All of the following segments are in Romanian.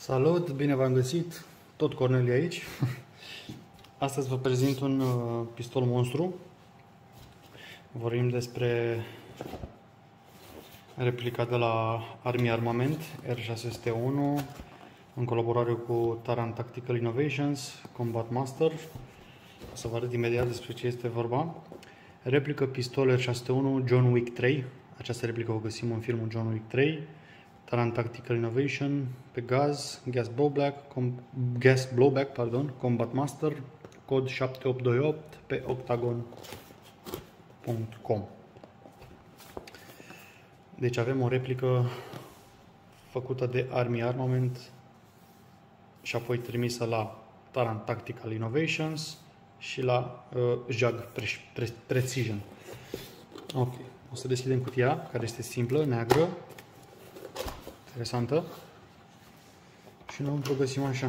Salut, bine v-am găsit, tot Corneli aici. Astăzi vă prezint un pistol monstru. Vorbim despre replica de la Army Armament R601 în colaborare cu Taran Tactical Innovations, Combat Master. O să vă arăt imediat despre ce este vorba. Replică pistol R601 John Wick 3. Această replică o găsim în filmul John Wick 3. Taran Tactical Innovation, pe gas blowback, Combat Master, cod 7828 pe octagon.com. Deci avem o replică făcută de Army Armament și apoi trimisă la Taran Tactical Innovations și la JAG Precision. Ok, o să deschidem cutia, care este simplă, neagră, interesantă, și înăuntru găsim așa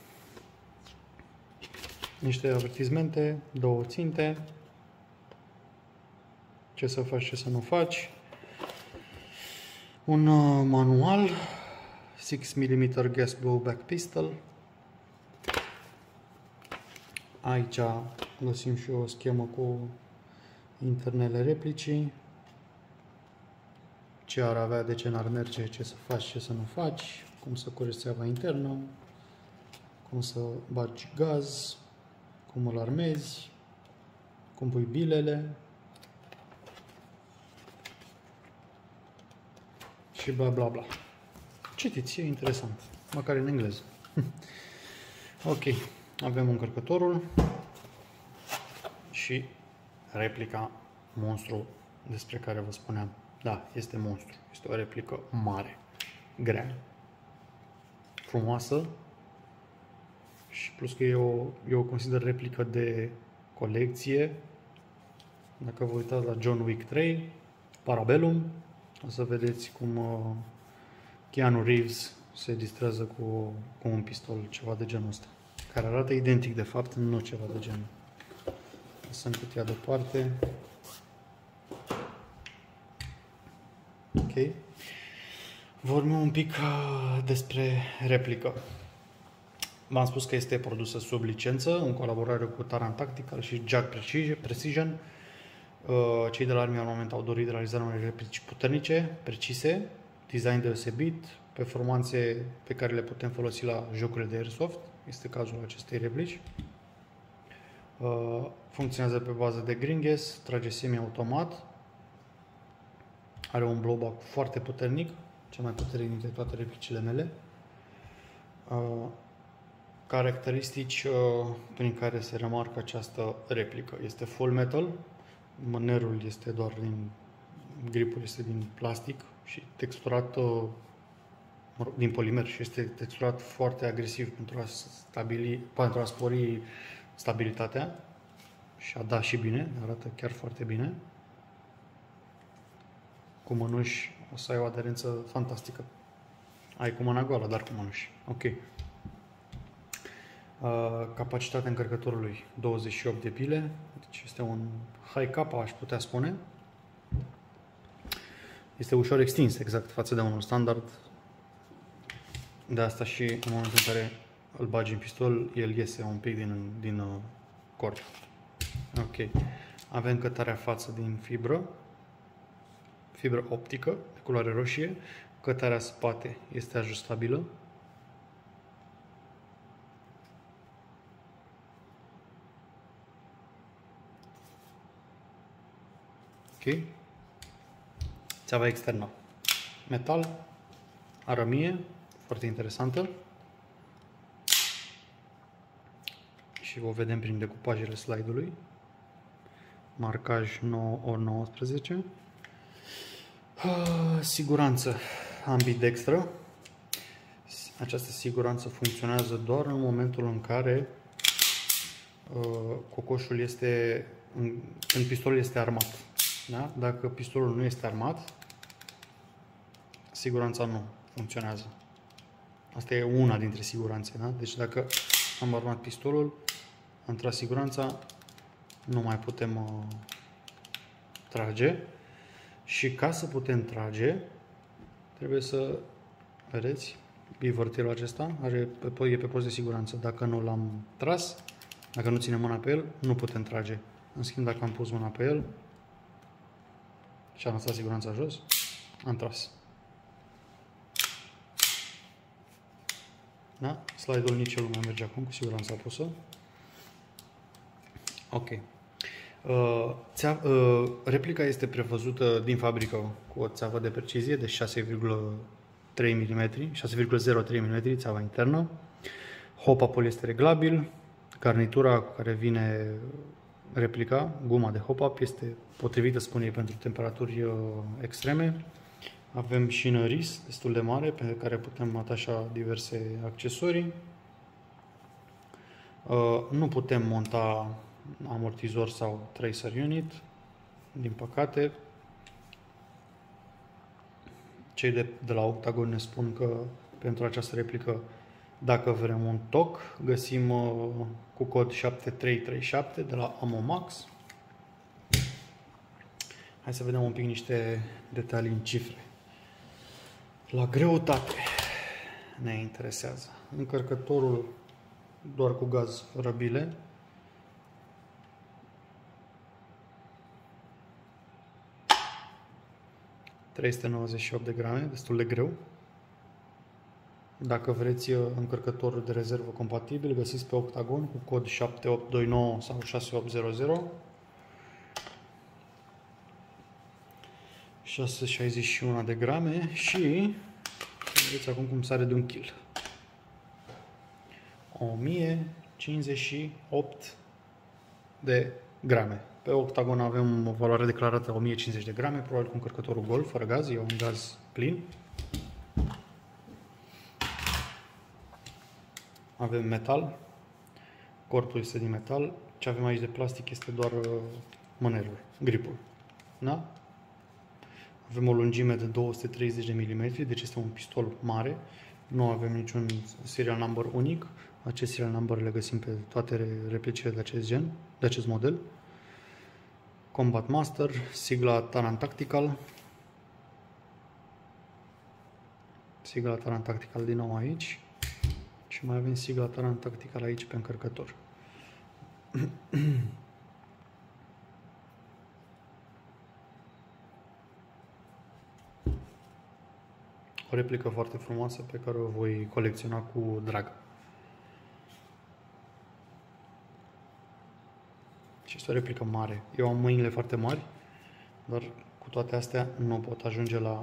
niște avertismente, două ținte, ce să faci, ce să nu faci, un manual, 6 mm gas blowback pistol. Aici găsim și o schemă cu internele replicii, ce ar avea, de ce n-ar merge, ce să faci, ce să nu faci, cum să cureți țeava internă, cum să bagi gaz, cum îl armezi, cum pui bilele și bla bla bla. Citiți, e interesant, măcar în engleză. Ok, avem încărcătorul și replica monstru despre care vă spuneam. Da, este monstru. Este o replică mare, grea, frumoasă și plus că eu o consider replică de colecție. Dacă vă uitați la John Wick 3, Parabellum, o să vedeți cum Keanu Reeves se distrează cu un pistol, ceva de genul ăsta, care arată identic de fapt, nu ceva de genul. Lăsăm cutia deoparte. Ok. Vorbim un pic despre replică. V-am spus că este produsă sub licență, în colaborare cu Taran Tactical și JAG Precision. Cei de la Army Armament au dorit realizarea unei replici puternice, precise, design deosebit, performanțe pe care le putem folosi la jocurile de airsoft. Este cazul acestei replici. Funcționează pe bază de green gas, trage semi-automat. Are un blowback foarte puternic, cel mai puternic dintre toate replicile mele. Caracteristici prin care se remarcă această replică. Este full metal, mânerul este doar gripul este din plastic și texturat din polimer și este texturat foarte agresiv pentru a spori stabilitatea și a da și bine, arată chiar foarte bine. Cu mănuși o să ai o aderență fantastică. Ai cu mâna goală, dar cu mănuși. Ok. Capacitatea încărcătorului 28 de pile. Deci este un high kappa, aș putea spune. Este ușor extins, exact, față de unul standard. De asta și în momentul în care îl bagi în pistol, el iese un pic din corp. Ok. Avem cătarea față din fibră optică, de culoare roșie. Cătarea spate este ajustabilă. Ok. Țeava externă. Metal, arămie, foarte interesantă. Și o vedem prin decupajele slide-ului. Marcaj 9x19. Siguranță ambidextră. Această siguranță funcționează doar în momentul în care cocoșul este, când pistolul este armat. Da? Dacă pistolul nu este armat, siguranța nu funcționează. Asta e una dintre siguranțe. Da? Deci dacă am armat pistolul, am tras siguranța, nu mai putem trage. Și ca să putem trage, trebuie să, vedeți, Bivortilul acesta e pe post de siguranță. Dacă nu l-am tras, dacă nu ținem mâna pe el, nu putem trage. În schimb, dacă am pus mâna pe el și am lăsat siguranța jos, am tras. Da? Slide-ul nici el nu mai merge acum, cu siguranța pusă. Ok. Replica este prevăzută din fabrică cu o țeavă de precizie de 6,3 mm, 6,03 mm, țeava internă. Hop-up-ul este reglabil. Garnitura cu care vine replica, guma de hop-up, este potrivită, spune ei, pentru temperaturi extreme. Avem șină RIS destul de mare pe care putem atașa diverse accesorii. Nu putem monta amortizor sau tracer unit, din păcate. Cei de la Octagon ne spun că pentru această replică, dacă vrem un TOC, găsim cu cod 7337 de la Amomax. Hai să vedem un pic niște detalii în cifre. La greutate ne interesează. Încărcătorul doar cu gaz fără bile. ...398 de grame, destul de greu. Dacă vreți încărcătorul de rezervă compatibil, găsiți pe Octagon cu cod 7829 sau 6800. 661 de grame și vedeți acum cum sare de 1 kg. 1058 de grame. Pe Octagon avem o valoare declarată 1050 de grame, probabil cu încărcătorul gol, fără gaz, e un gaz plin. Avem metal, corpul este din metal, ce avem aici de plastic este doar mânerul, gripul. Da? Avem o lungime de 230 de mm, deci este un pistol mare. Nu avem niciun serial number unic. Acest serial number le găsim pe toate replicile de acest gen, de acest model. Combat Master, sigla Taran Tactical. Sigla Taran Tactical din nou aici. Și mai avem sigla Taran Tactical aici pe încărcător. O replică foarte frumoasă pe care o voi colecționa cu drag. Și este o replică mare. Eu am mâinile foarte mari, dar cu toate astea nu pot ajunge la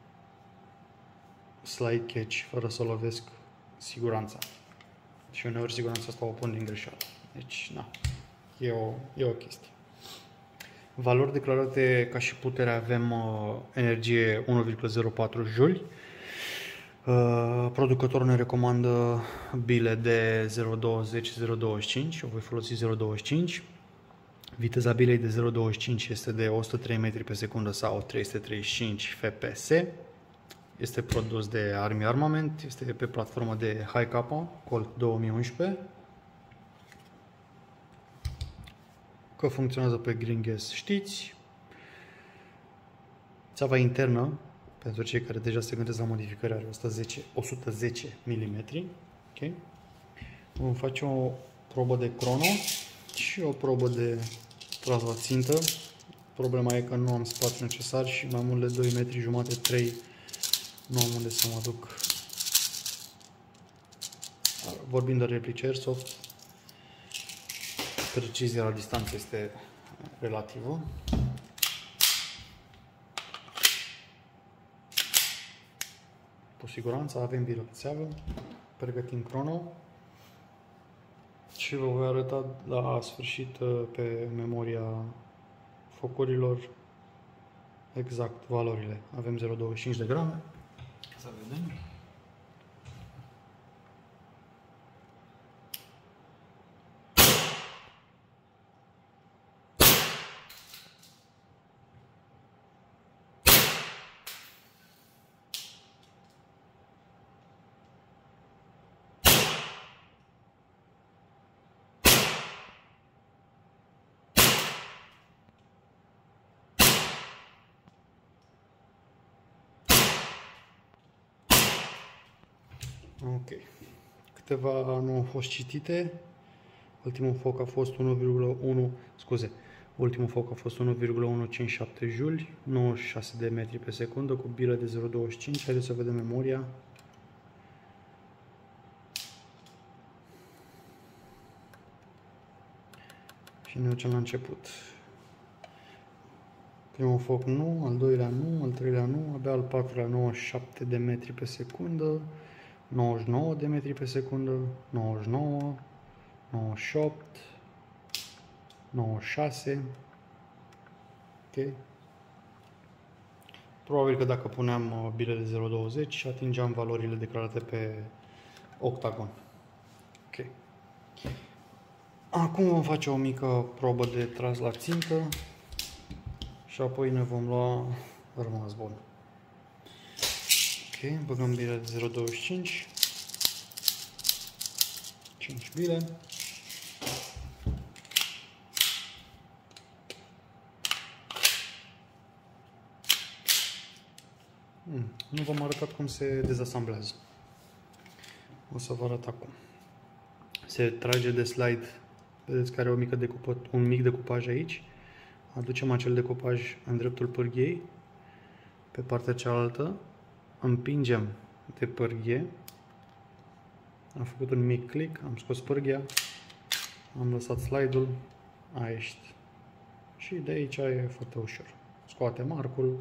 slide catch fără să lovesc siguranța. Și uneori siguranța asta o pun din greșeală. Deci, na, e o chestie. Valori declarate ca și putere avem energie 1,04 juli. Producătorul ne recomandă bile de 0,20-0,25. Eu voi folosi 0,25. Viteza bilei de 0,25 este de 103 metri pe secundă sau 335 fps. Este produs de Army Armament, este pe platformă de HK, Colt 2011. Că funcționează pe Green Gas știți. Țeava internă, pentru cei care deja se gândesc la modificări, are 110 mm. Okay. Vom face o probă de crono și o probă de tras la țintă. Problema e că nu am spațiu necesar și mai mult de 2 metri jumate, 3 nu am unde să mă duc. Vorbind de replici Airsoft, precizia la distanță este relativă. Cu siguranță avem bilă pe țeavă, pregătim crono și vă voi arăta la sfârșit pe memoria focurilor exact valorile. Avem 0,25 de grame. Să vedem. Ok. Câteva nu au fost citite. Ultimul foc a fost 1,1, scuze, ultimul foc a fost 1,157 juli, 96 de metri pe secundă cu bilă de 0,25. Haideți să vedem memoria. Și ne ducem la început. Primul foc nu, al doilea nu, al treilea nu, abia al patrulea 97 de metri pe secundă, 99 de metri pe secundă, 99, 98, 96. Ok. Probabil că dacă puneam bile de 0,20 atingeam valorile declarate pe octagon. Ok. Acum vom face o mică probă de tras la țintă și apoi ne vom lua rămas bun. Ok, băgăm bile de 0,25, 5 bile. Nu v-am arătat cum se dezasamblează. O să vă arăt acum. Se trage de slide, vedeți că are un mic decupaj aici. Aducem acel decupaj în dreptul pârghiei. Pe partea cealaltă împingem de pârghie. Am făcut un mic click, am scos pârghia, am lăsat slide-ul, a ieșit. Și de aici e foarte ușor. Scoatem arcul.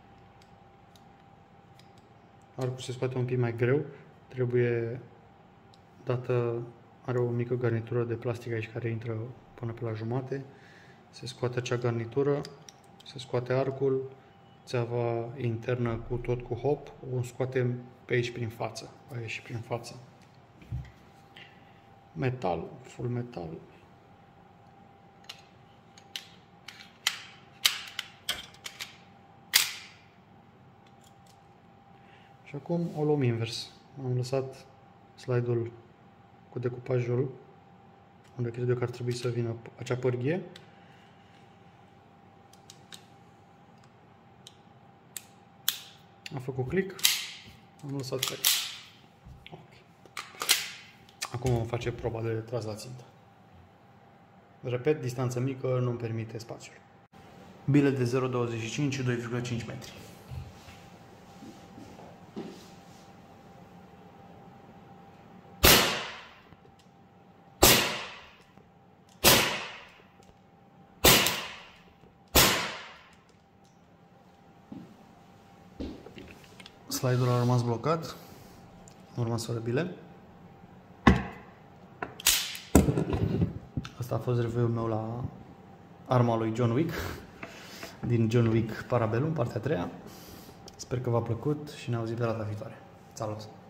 Arcul se scoate un pic mai greu, trebuie dată, are o mică garnitură de plastic aici care intră până pe la jumate. Se scoate acea garnitură, se scoate arcul, țeava internă cu hop, o scoatem pe aici prin față, va ieși prin față. Metal, full metal. Și acum o luăm invers. Am lăsat slide-ul cu decupajul unde cred eu că ar trebui să vină acea pârghie. Am făcut click, am lăsat click. Okay. Acum vom face proba de tras la țintă. Repet, distanță mică nu-mi permite spațiul. Bile de 0,25 și 2,5 metri. Slide-ul a rămas blocat, am rămas fără bile. Asta a fost review-ul meu la arma lui John Wick, din John Wick Parabellum, partea a treia. Sper că v-a plăcut și ne auzim de data viitoare. Salut!